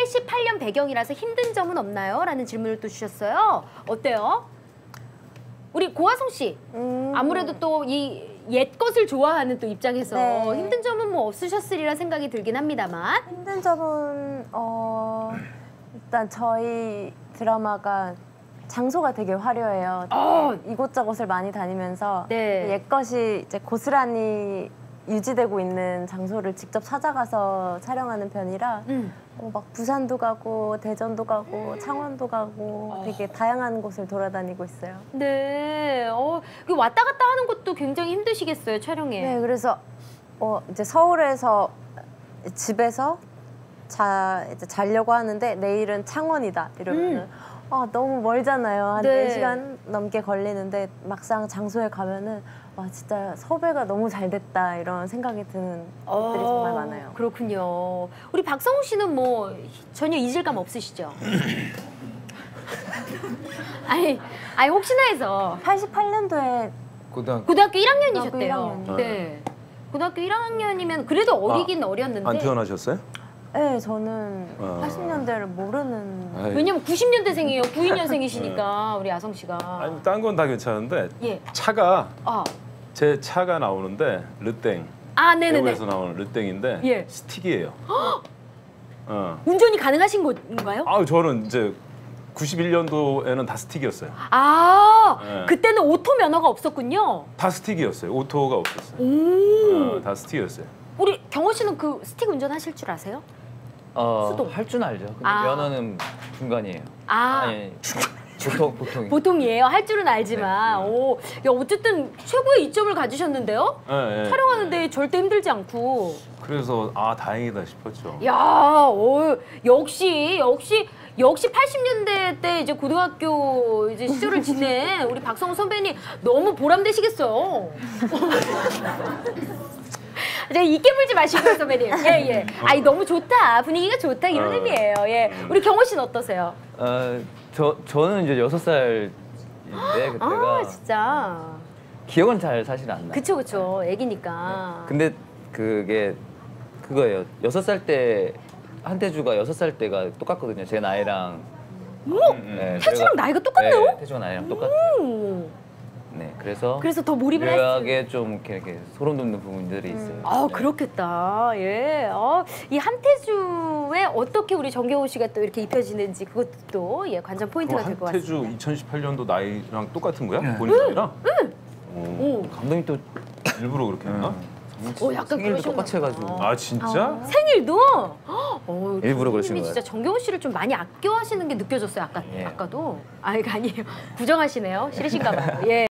88년 배경이라서 힘든 점은 없나요? 라는 질문을 또 주셨어요. 어때요? 우리 고화성 씨. 아무래도 또 이 옛 것을 좋아하는 또 입장에서 네. 힘든 점은 뭐 없으셨으리라 생각이 들긴 합니다만. 힘든 점은 일단 저희 드라마가 장소가 되게 화려해요. 이곳저곳을 많이 다니면서 네. 옛것이 이제 고스란히 유지되고 있는 장소를 직접 찾아가서 촬영하는 편이라 막 부산도 가고 대전도 가고 창원도 가고 되게 다양한 곳을 돌아다니고 있어요. 네. 그 왔다 갔다 하는 것도 굉장히 힘드시겠어요, 촬영에. 네, 그래서 이제 서울에서 집에서 이제 자려고 하는데 내일은 창원이다 이러면 너무 멀잖아요. 한 네. 4시간 넘게 걸리는데 막상 장소에 가면은 와 진짜 섭외가 너무 잘 됐다 이런 생각이 드는 것들이 정말 많아요. 그렇군요. 우리 박성우 씨는 뭐 전혀 이질감 없으시죠? 아니 혹시나 해서 88년도에 고등학교 1학년이셨대요. 고등학교 1학년. 네. 고등학교 1학년이면 그래도 어리긴 어렸는데. 안 태어나셨어요? 네, 저는 80년대를 모르는. 왜냐면 90년대생이에요. 92년생이시니까 우리 아성 씨가. 아니 딴 건 다 괜찮은데 예. 차가 아, 제 차가 나오는데 르땡. 네네네. 배우에서 나오는 르땡인데 예. 스틱이에요. 운전이 가능하신 건가요? 저는 이제 91년도에는 다 스틱이었어요. 아, 네. 그때는 오토 면허가 없었군요. 다 스틱이었어요. 오토가 없었어요. 다 스틱이었어요. 우리 경호 씨는 그 스틱 운전하실 줄 아세요? 수동. 할 줄 알죠. 근데 아. 면허는 중간이에요. 아. 아니, 보통. 보통이에요. 할 줄은 알지만. 야, 어쨌든 최고의 이점을 가지셨는데요? 네, 촬영하는데 절대 힘들지 않고. 그래서 다행이다 싶었죠. 야, 역시 80년대 때 이제 고등학교 이제 시절을 지낸 우리 박성우 선배님 너무 보람되시겠어요. 제가 잊게 물지 마시고요, 선배님. 예. 아니 너무 좋다. 분위기가 좋다 이런 의미예요. 예. 우리 경호 씨는 어떠세요? 저는 이제 6살인데 그때가 진짜. 기억은 잘 사실 안 나요. 그쵸. 애기니까. 근데 그거예요. 6살 때 한태주가 6살 때가 똑같거든요. 제 나이랑. 네, 태주랑 나이가 똑같네요? 네, 태주가 나이랑 똑같아요. 네, 그래서 더 몰입을 했어요. 묘하게 좀 이렇게 소름 돋는 부분들이 있어요. 그렇겠다. 예. 이 한태주에 어떻게 우리 정경호 씨가 또 이렇게 입혀지는지 그것도 관전 포인트가 될 것 같습니다. 한태주 2018년도 나이랑 똑같은 거야? 본인 나이랑? 감독님 또 일부러 그렇게 했나? 약간 생일도 그러셨나 똑같이 해가지고. 아 진짜? 생일도? 일부러 그러신 선생님이 거예요. 진짜 정경호 씨를 좀 많이 아껴하시는 게 느껴졌어요. 예. 아까도. 아니에요. 부정하시네요. 싫으신가 봐요. 예.